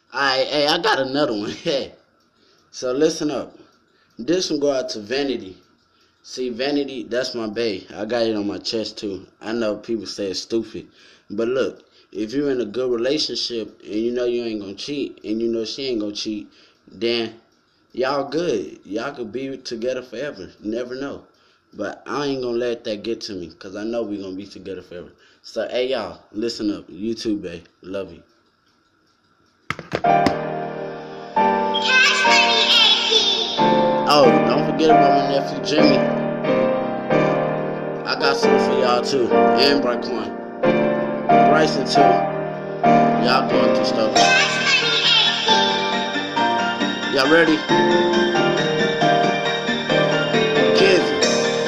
Hey, I got another one. Hey, so listen up. This one go out to Vanity. See, Vanity, that's my bae. I got it on my chest too. I know people say it's stupid, but look, if you're in a good relationship and you know you ain't gonna cheat and you know she ain't gonna cheat, then y'all good. Y'all could be together forever. You never know. But I ain't gonna let that get to me, cause I know we gonna be together forever. So hey y'all, listen up. You too, bae. Love you. Oh, don't forget about my nephew Jimmy. I got something for y'all too. And Bryquan. Bryson too. Y'all going through stuff. Y'all ready? Kizzy,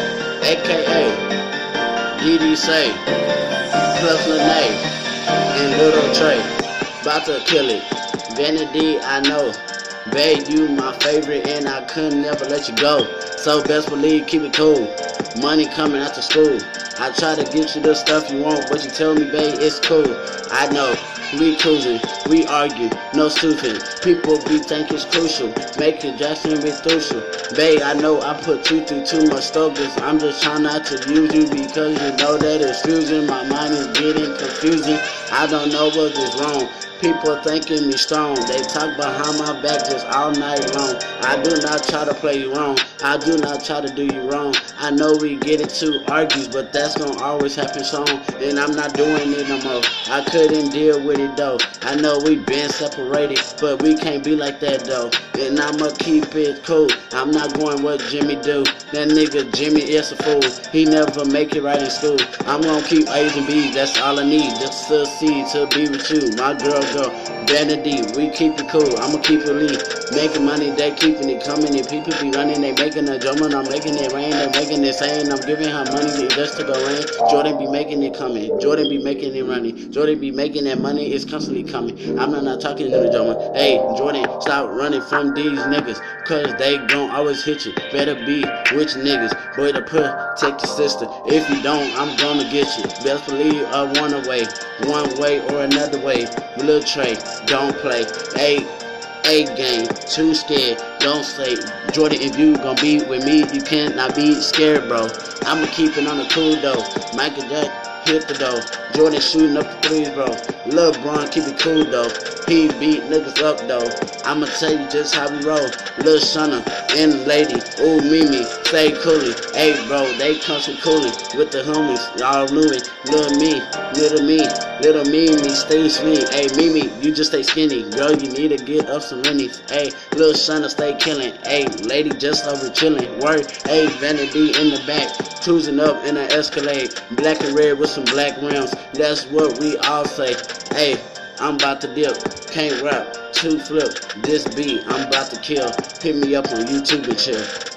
aka DD Say, plus Lene, and Little Trey. About to kill it. Vanity, I know. Babe, you my favorite and I couldn't never let you go. So best believe, keep it cool. Money coming after school. I try to get you the stuff you want, but you tell me, babe, it's cool. I know, we cruising, we argue, no stupid. People be think it's crucial, making Jackson be crucial. Babe, I know I put you through too much struggles. I'm just trying not to use you because you know that it's fusion. My mind is getting confusing. I don't know what is wrong. People thinking me strong. They talk behind my back just all night long. I do not try to play you wrong. I do not try to do you wrong. I know we get into argues, but that's gonna always happen strong. And I'm not doing it no more. I couldn't deal with it though. I know we been separated, but we can't be like that though. And I'ma keep it cool. I'm not going what Jimmy do. That nigga Jimmy is a fool. He never make it right in school. I'm gonna keep A's and B's. That's all I need. Just to succeed, to be with you, my girl. Vanity, we keep it cool, I'ma keep it lean. Making money, they keeping it coming. And people be running, they making a drumming. I'm making it rain, they making it saying I'm giving her money just to go rain. Jordan be making it coming, Jordan be making it running. Jordan be making that money, it's constantly coming. I'm not talking to the drummer. Hey, Jordan, stop running from these niggas, cause they gon' always hit you. Better be with your niggas, boy, to protect your sister. If you don't, I'm gonna get you. Best believe I one way or another way. Little Trey, don't play. A game, too scared, don't say. Jordan, if you gon' be with me, you cannot be scared, bro. I'ma keep it on the cool though. Michael Jack hit the dough. Jordan shooting up the threes, bro. LeBron keep it cool though. He beat niggas up though. I'ma tell you just how we roll. Lil Shunna and Lady, ooh Mimi, stay coolin'. Hey bro, they come so coolin' with the homies. Y'all knew it. Little Mimi, stay sweet. Hey Mimi, you just stay skinny. Girl, you need to get up some rennies. Hey, Lil Shunna stay killin'. Hey, Lady just over chillin'. Word, hey, Vanity in the back, cruising up in an Escalade. Black and red with some black rims. That's what we all say. Hey, I'm about to dip, can't rap, 2 flip, this beat, I'm about to kill. Hit me up on YouTube and chill.